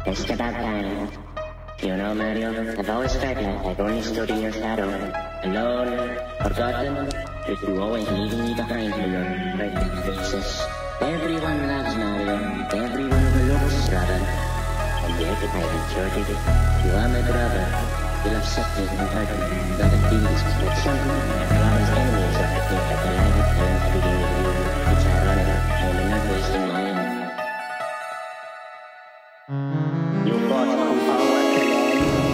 Just about time. You know, Mario, I've always felt like I've only stood in your shadow. Alone, forgotten, but you always leaving me behind for your perfect faces. Everyone loves Mario, everyone overlooks brother. And yet, I am shorted. You are my brother. You'll have sickness and hurt me, but it feels like something. Brother's enemies are acting like a life I am speaking with you. It's ironic, I am not wasting mine. You fought from power to land.